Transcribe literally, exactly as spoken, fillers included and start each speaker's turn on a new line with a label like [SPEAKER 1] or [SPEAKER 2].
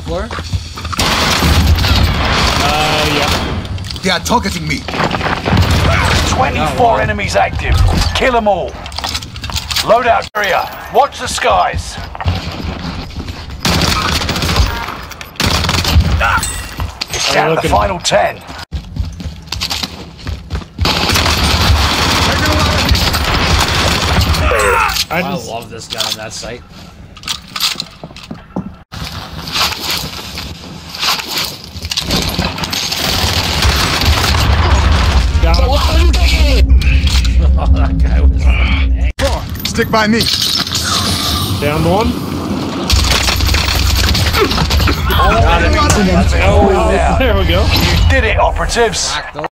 [SPEAKER 1] floor?
[SPEAKER 2] Uh, yeah.
[SPEAKER 3] They are targeting me.
[SPEAKER 4] twenty-four
[SPEAKER 1] Oh, wow.
[SPEAKER 4] enemies active. Kill them all. Loadout area. Watch the skies. It's down to the final ten.
[SPEAKER 2] I,
[SPEAKER 1] I
[SPEAKER 2] just,
[SPEAKER 1] love this gun on that site.
[SPEAKER 2] got him.
[SPEAKER 1] Oh, that guy was angry.
[SPEAKER 3] Stick by me.
[SPEAKER 2] Down one.
[SPEAKER 4] All enemies.
[SPEAKER 2] Oh, there we go.
[SPEAKER 4] You did it, operatives.
[SPEAKER 1] Back